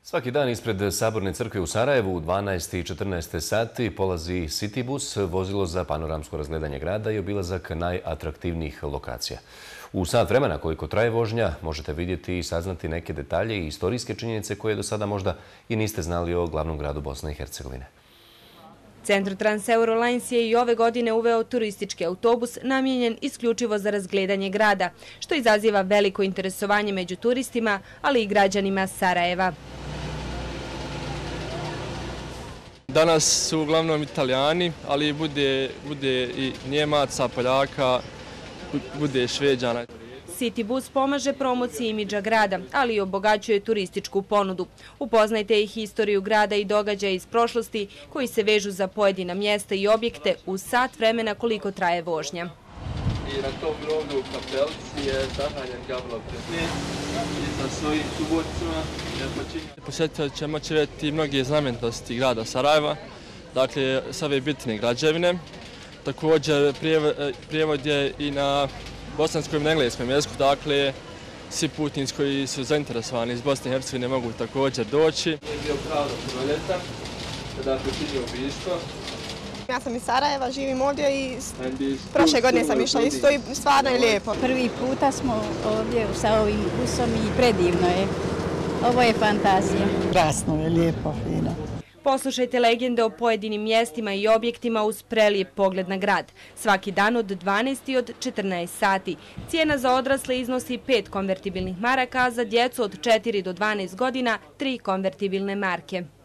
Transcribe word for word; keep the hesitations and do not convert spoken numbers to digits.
Svaki dan ispred Saborne crkve u Sarajevu u dvanaest i četrnaest sati polazi City bus, vozilo za panoramsko razgledanje grada i obilazak najatraktivnijih lokacija. U sat vremena koliko traje vožnja možete vidjeti i saznati neke detalje i istorijske činjenice koje do sada možda i niste znali o glavnom gradu Bosne i Hercegovine. Centro Trans Eurolines je i ove godine uveo turistički autobus namijenjen isključivo za razgledanje grada, što izaziva veliko interesovanje među turistima, ali i građanima Sarajeva. Danas su uglavnom Italijani, ali bude, bude i Njemaca, Poljaka, bude Šveđana. City bus pomaže promociji imidža grada, ali i obogaćuje turističku ponudu. Upoznajte i historiju grada i događaje iz prošlosti koji se vežu za pojedina mjesta i objekte u sat vremena koliko traje vožnja. I na tom groblju u kapelici je zahranjen Gavrilo Prednje i sa svojim suborcima. Posjetitelji će moći vidjeti mnoge znamenitosti grada Sarajeva, dakle sve bitne građevine. Također prijevod je i na bosanskom i engleskom jeziku, dakle svi putnici koji su zainteresovani iz Bosne i Hercegovine mogu također doći. Je bio pravno proljetan, kada je počinio ubistvo. Ja sam iz Sarajeva, živim ovdje i prošle godine sam išla isto i stvarno je lijepo. Prvi puta smo ovdje sa ovim busom i predivno je. Ovo je fantazija. Krasno je, lijepo, fino. Poslušajte legende o pojedinim mjestima i objektima uz prelijep pogled na grad. Svaki dan od dvanaest i od četrnaest sati. Cijena za odrasle iznosi pet konvertibilnih maraka, a za djecu od četiri do dvanaest godina tri konvertibilne marke.